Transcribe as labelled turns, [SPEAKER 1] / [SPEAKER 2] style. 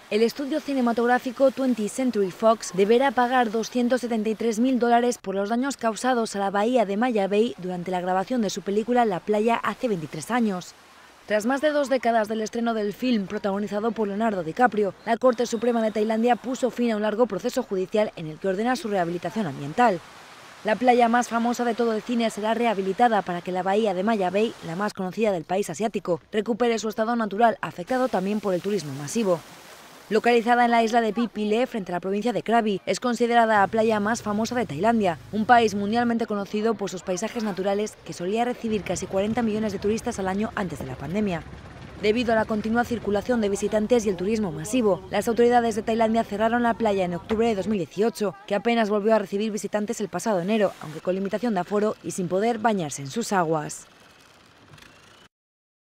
[SPEAKER 1] El estudio cinematográfico 20th Century Fox deberá pagar $273.000 por los daños causados a la bahía de Maya Bay durante la grabación de su película La Playa hace 23 años. Tras más de 2 décadas del estreno del film, protagonizado por Leonardo DiCaprio, la Corte Suprema de Tailandia puso fin a un largo proceso judicial en el que ordena su rehabilitación ambiental. La playa más famosa de todo el cine será rehabilitada para que la bahía de Maya Bay, la más conocida del país asiático, recupere su estado natural, afectado también por el turismo masivo. Localizada en la isla de Phi Phi frente a la provincia de Krabi, es considerada la playa más famosa de Tailandia, un país mundialmente conocido por sus paisajes naturales que solía recibir casi 40 millones de turistas al año antes de la pandemia. Debido a la continua circulación de visitantes y el turismo masivo, las autoridades de Tailandia cerraron la playa en octubre de 2018, que apenas volvió a recibir visitantes el pasado enero, aunque con limitación de aforo y sin poder bañarse en sus aguas.